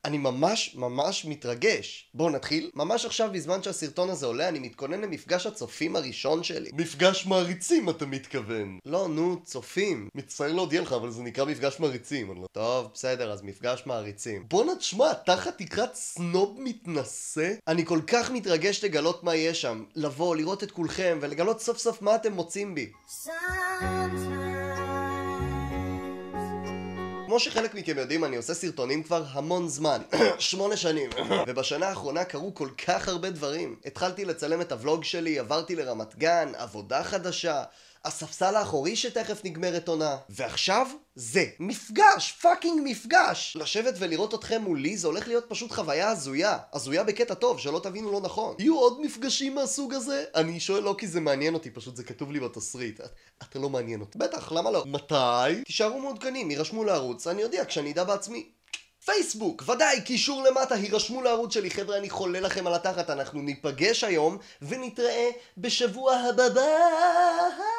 אני ממש מתרגש. בואו נתחיל. ממש עכשיו בזמן שהסרטון הזה עולה אני מתכונן למפגש הצופים הראשון שלי. מפגש מעריצים אתה מתכוון. לא, נו, צופים. מצטער להודיע לך, אבל זה נקרא מפגש מעריצים. טוב, בסדר, אז מפגש מעריצים. בוא נשמע, תחת תקרת סנוב מתנשא? אני כל כך מתרגש לגלות מה יש שם. לבוא, לראות את כולכם ולגלות סוף סוף מה אתם מוצאים בי. כמו שחלק מכם יודעים, אני עושה סרטונים כבר המון זמן. 8 שנים. ובשנה האחרונה קרו כל כך הרבה דברים. התחלתי לצלם את הוולוג שלי, עברתי לרמת גן, עבודה חדשה, הספסל האחורי שתכף נגמרת עונה. ועכשיו זה מפגש, פאקינג מפגש. לשבת ולראות אתכם מולי זה הולך להיות פשוט חוויה הזויה. הזויה בקטע טוב, שלא תבינו לא נכון. יהיו עוד מפגשים מהסוג הזה? אני שואל לא כי זה מעניין אותי, פשוט זה כתוב לי בתסריט. אתה לא מעניין אותי. בטח, למה לא? מתי? תישארו מעודכנים, יירשמו לערוץ, אני יודע כשאני אדע בעצמי. פייסבוק, ודאי, קישור למטה, הירשמו לערוץ שלי. חבר'ה, אני חולה לכם על התחת, אנחנו ניפגש היום ונתראה בשבוע הבא.